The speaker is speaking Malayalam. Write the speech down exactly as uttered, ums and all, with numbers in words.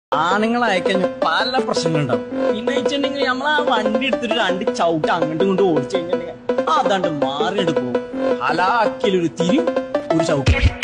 ആണുങ്ങളായിക്കഴിഞ്ഞ പല പ്രശ്നങ്ങളുണ്ടാവും. പിന്നെ വെച്ചിട്ടുണ്ടെങ്കിൽ നമ്മൾ ആ വണ്ടി എടുത്തിട്ട് രണ്ട് ചവിട്ട് അങ്ങോട്ടും ഇങ്ങോട്ടും ഓടിച്ചു കഴിഞ്ഞിട്ടുണ്ടെങ്കിൽ അതാണ്ട് മാറിയിട്ട് പോകും. ഹലാക്കിലൊരു തിരി ഒരു ചവിട്ട്.